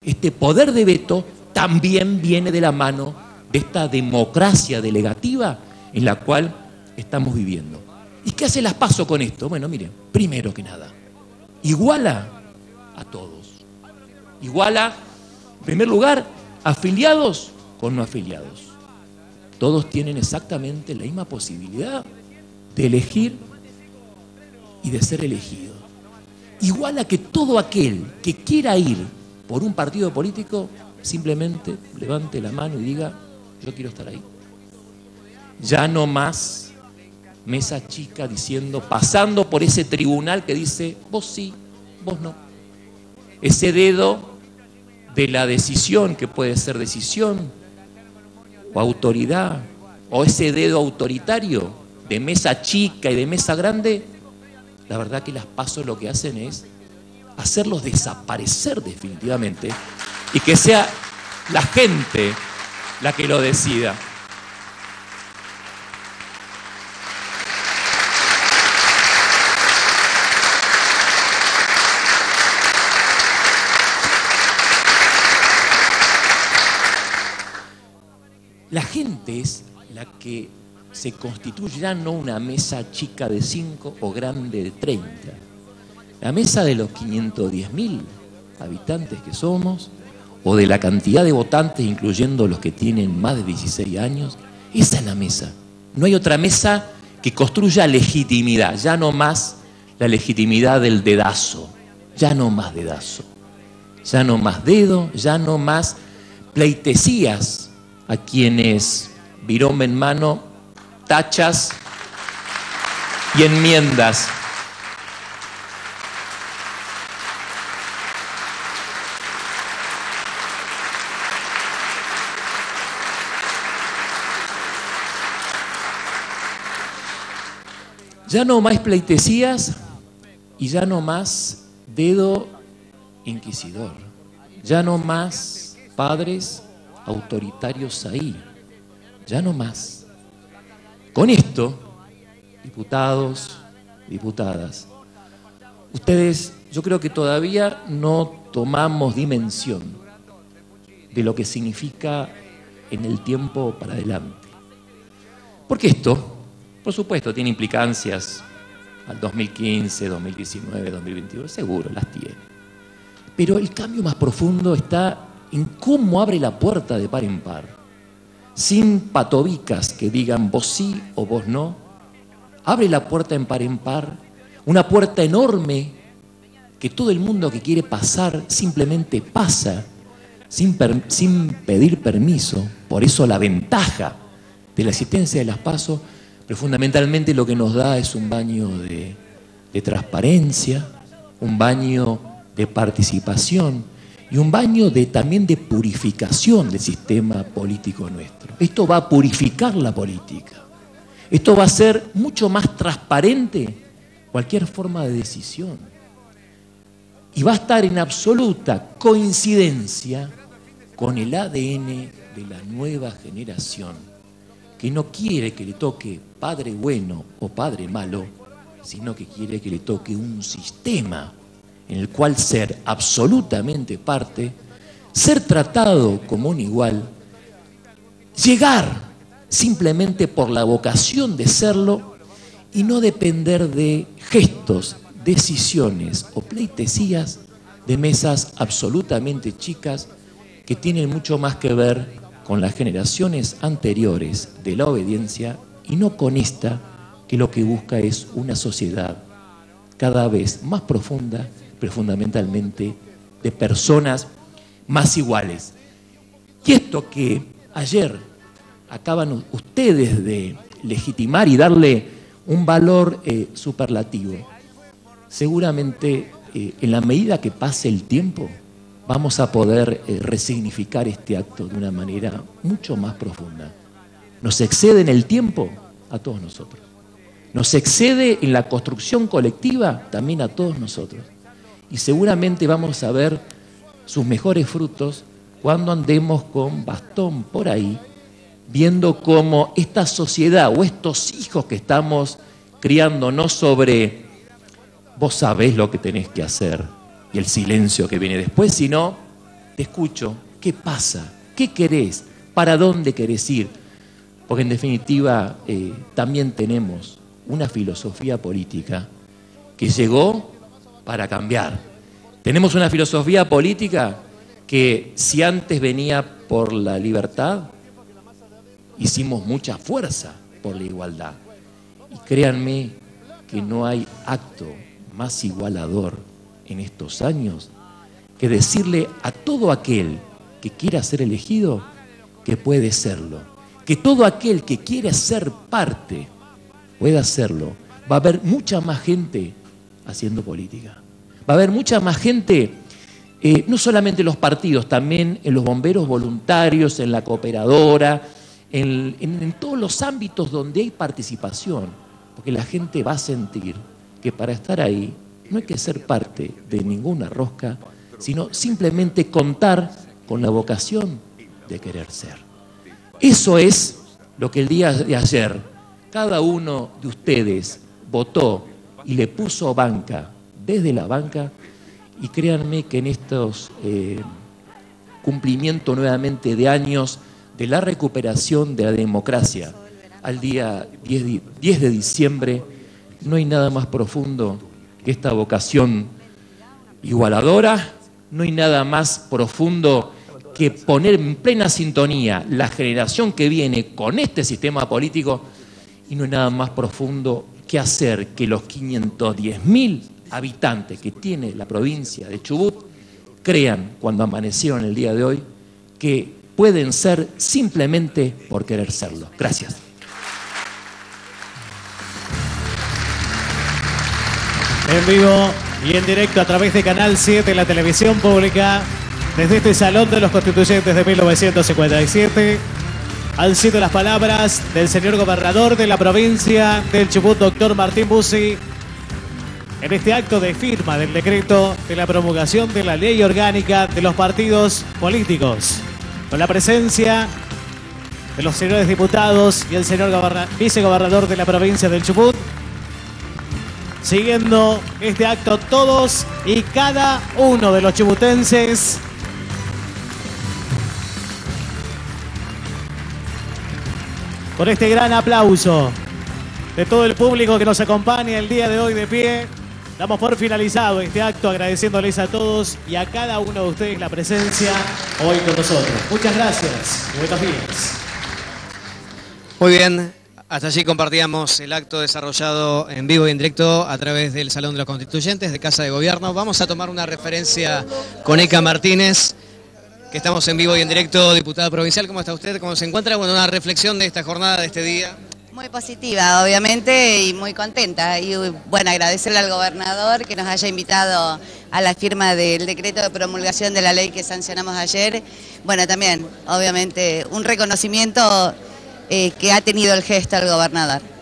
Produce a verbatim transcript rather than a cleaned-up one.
Este poder de veto también viene de la mano de esta democracia delegativa en la cual estamos viviendo. ¿Y qué hace las PASO con esto? Bueno, miren, primero que nada, iguala a todos. Iguala, en primer lugar, afiliados con no afiliados. Todos tienen exactamente la misma posibilidad de elegir y de ser elegido. Iguala que todo aquel que quiera ir por un partido político, simplemente levante la mano y diga, yo quiero estar ahí. Ya no más mesa chica diciendo, pasando por ese tribunal que dice, vos sí, vos no. Ese dedo de la decisión, que puede ser decisión o autoridad, o ese dedo autoritario de mesa chica y de mesa grande, la verdad que las PASO lo que hacen es hacerlos desaparecer definitivamente y que sea la gente la que lo decida. La gente es la que se constituye ya no una mesa chica de cinco o grande de treinta. La mesa de los quinientos diez mil habitantes que somos, o de la cantidad de votantes, incluyendo los que tienen más de dieciséis años, esa es la mesa. No hay otra mesa que construya legitimidad, ya no más la legitimidad del dedazo, ya no más dedazo, ya no más dedo, ya no más pleitesías a quienes, virome en mano, tachas y enmiendas. Ya no más pleitesías y ya no más dedo inquisidor. Ya no más padres autoritarios ahí. Ya no más. Con esto, diputados, diputadas, ustedes, yo creo que todavía no tomamos dimensión de lo que significa en el tiempo para adelante. Porque esto, por supuesto, tiene implicancias al dos mil quince, dos mil diecinueve, dos mil veintidós, seguro las tiene. Pero el cambio más profundo está en cómo abre la puerta de par en par, sin patobicas que digan vos sí o vos no. Abre la puerta en par en par, una puerta enorme que todo el mundo que quiere pasar simplemente pasa, sin, per, sin pedir permiso. Por eso la ventaja de la existencia de las PASO, pero fundamentalmente lo que nos da es un baño de, de transparencia, un baño de participación y un baño de, también de purificación del sistema político nuestro. Esto va a purificar la política. Esto va a ser mucho más transparente cualquier forma de decisión. Y va a estar en absoluta coincidencia con el A D N de la nueva generación, que no quiere que le toque padre bueno o padre malo, sino que quiere que le toque un sistema en el cual ser absolutamente parte, ser tratado como un igual, llegar simplemente por la vocación de serlo y no depender de gestos, decisiones o pleitesías de mesas absolutamente chicas que tienen mucho más que ver con las generaciones anteriores de la obediencia y no con esta, que lo que busca es una sociedad cada vez más profunda, pero fundamentalmente de personas más iguales. Y esto que ayer acaban ustedes de legitimar y darle un valor eh, superlativo, seguramente eh, en la medida que pase el tiempo vamos a poder eh, resignificar este acto de una manera mucho más profunda. Nos excede en el tiempo a todos nosotros. Nos excede en la construcción colectiva también a todos nosotros. Y seguramente vamos a ver sus mejores frutos cuando andemos con bastón por ahí, viendo cómo esta sociedad o estos hijos que estamos criando, no sobre vos sabés lo que tenés que hacer y el silencio que viene después, sino te escucho, ¿qué pasa? ¿Qué querés? ¿Para dónde querés ir? Porque en definitiva eh, también tenemos una filosofía política que llegó para cambiar. Tenemos una filosofía política que si antes venía por la libertad, hicimos mucha fuerza por la igualdad. Y créanme que no hay acto más igualador en estos años que decirle a todo aquel que quiera ser elegido que puede serlo, que todo aquel que quiere ser parte pueda hacerlo. Va a haber mucha más gente haciendo política. Va a haber mucha más gente, eh, no solamente en los partidos, también en los bomberos voluntarios, en la cooperadora, en, en, en todos los ámbitos donde hay participación, porque la gente va a sentir que para estar ahí no hay que ser parte de ninguna rosca, sino simplemente contar con la vocación de querer ser. Eso es lo que el día de ayer cada uno de ustedes votó y le puso banca, desde la banca, y créanme que en estos eh, cumplimientos nuevamente de años de la recuperación de la democracia al día diez de diciembre, no hay nada más profundo que esta vocación igualadora, no hay nada más profundo que poner en plena sintonía la generación que viene con este sistema político, y no hay nada más profundo que hacer que los quinientos diez mil habitantes que tiene la provincia de Chubut crean, cuando amanecieron el día de hoy, que pueden ser simplemente por querer serlo. Gracias. En vivo y en directo a través de Canal siete, la televisión pública, desde este Salón de los Constituyentes de mil novecientos cincuenta y siete, han sido las palabras del señor gobernador de la provincia del Chubut, doctor Martín Bussi, en este acto de firma del decreto de la promulgación de la ley orgánica de los partidos políticos, con la presencia de los señores diputados y el señor vicegobernador de la provincia del Chubut, siguiendo este acto todos y cada uno de los chubutenses con este gran aplauso de todo el público que nos acompaña el día de hoy de pie. Damos por finalizado este acto agradeciéndoles a todos y a cada uno de ustedes la presencia hoy con nosotros. Muchas gracias y buenos días. Muy bien, hasta allí compartíamos el acto desarrollado en vivo y en directo a través del Salón de los Constituyentes de Casa de Gobierno. Vamos a tomar una referencia con Eka Martínez, que estamos en vivo y en directo. Diputada provincial, ¿cómo está usted? ¿Cómo se encuentra? Bueno, una reflexión de esta jornada, de este día. Muy positiva, obviamente, y muy contenta. Y bueno, agradecerle al gobernador que nos haya invitado a la firma del decreto de promulgación de la ley que sancionamos ayer. Bueno, también, obviamente, un reconocimiento eh, que ha tenido el gesto el gobernador.